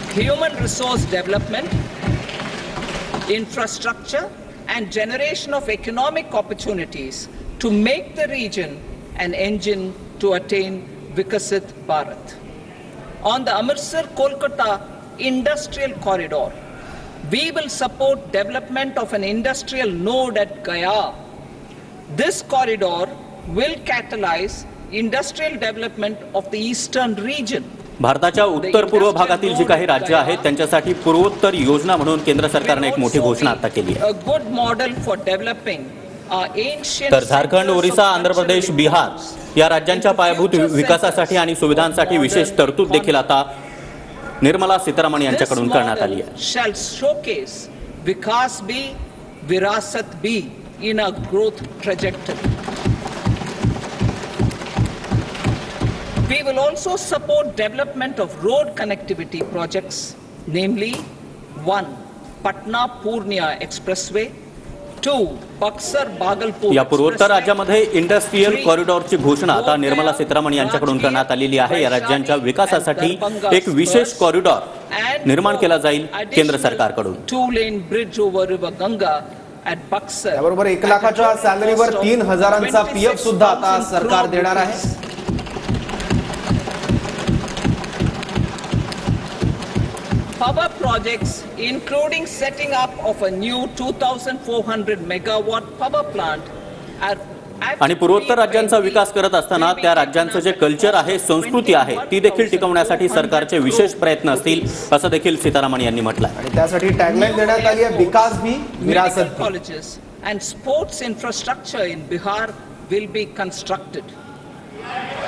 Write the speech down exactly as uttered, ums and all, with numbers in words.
human resource development, infrastructure, and generation of economic opportunities to make the region an engine to attain Vikasit Bharat. On the Amritsar-Kolkata Industrial Corridor, we will support development of an industrial node at Gaya. This corridor will catalyze industrial development of the eastern region. भारताच्या उत्तर पूर्व भागातील जी काही राज्य आहेत त्यांच्यासाठी पूर्वोत्तर योजना म्हणून केंद्र सरकारने एक मोठी घोषणा आता केली आहे. A good model for developing our ancient तर झारखंड, ओरिसा, आंध्र प्रदेश, बिहार या राज्यांच्या पायाभूत विकासासाठी आणि सुविधांसाठी विशेष तरतूद देखील आता निर्मला सीतारामन यांच्याकडून करण्यात आली आहे. Shall showcase Vikas B, Virasat B in a growth trajectory. We will also support development of road connectivity projects, namely one, Patna-Purnia Expressway, two, Buxar-Bhagalpur. या पूर्वोत्तर राज्यामध्ये इंडस्ट्रियल कॉरिडॉरची घोषणा आता निर्मला सीतारामन यांच्याकडून करण्यात आलेली आहे. या राज्यांच्या विकासासाठी एक विशेष कॉरिडॉर निर्माण केला जाईल केंद्र सरकारकडून. Two lane bridge over River Ganga at Buxar. त्याबरोबर एक लाखाच्या सॅलरीवर तीन हजारांचा पीएफ सुद्धा आता सरकार देणार आहे. Power projects, including setting up of a new two thousand four hundred megawatt power plant, are आणि पूर्वोत्तर राज्यांचा विकास करत असताना त्या राज्यांचं जे कल्चर आहे, संस्कृती आहे, ती देखील टिकवण्यासाठी सरकारचे विशेष प्रयत्न असतील असं देखील सीतारामन यांनी म्हटलं आहे. आणि त्यासाठी टॅगलाईन देण्यात आली आहे, विकास भी विरासत भी. colleges and sports infrastructure in Bihar will be constructed.